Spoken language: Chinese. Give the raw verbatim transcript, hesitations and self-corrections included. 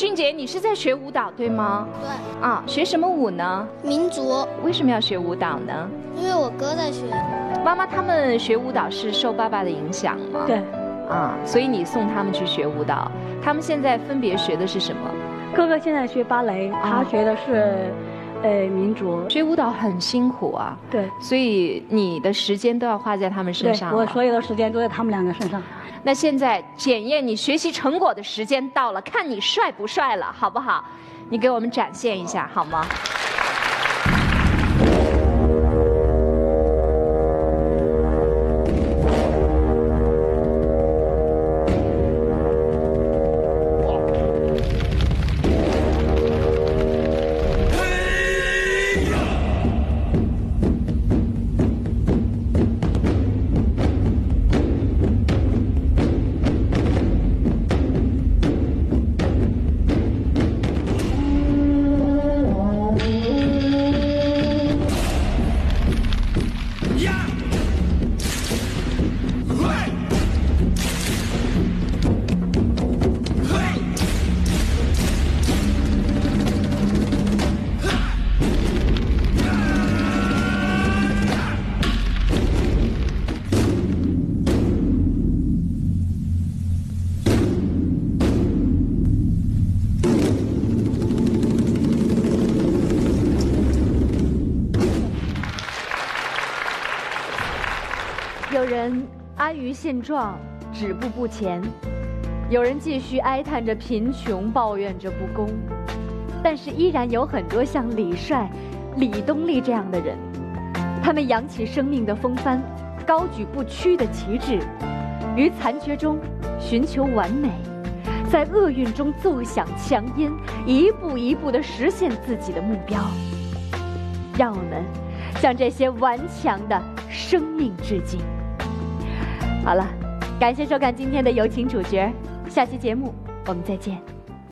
俊杰，你是在学舞蹈对吗？ 对。 啊，学什么舞呢？ 民族。 为什么要学舞蹈呢？ 因为我哥在学。 妈妈他们学舞蹈是受爸爸的影响吗？ 对。 啊，所以你送他们去学舞蹈。他们现在分别学的是什么？ 哥哥现在学芭蕾，他学的是。呃，民族学舞蹈很辛苦啊， 对， 所以你的时间都要花在他们身上。 我所有的时间都在他们两个身上。 那现在检验你学习成果的时间到了，看你帅不帅了，好不好？你给我们展现一下好吗？ 有人安于现状，止步不前；有人继续哀叹着贫穷，抱怨着不公。但是依然有很多像李帅、李东丽这样的人，他们扬起生命的风帆，高举不屈的旗帜，于残缺中寻求完美，在厄运中奏响强音，一步一步地实现自己的目标。让我们向这些顽强的生命致敬。好了，感谢收看今天的有请主角，下期节目我们再见。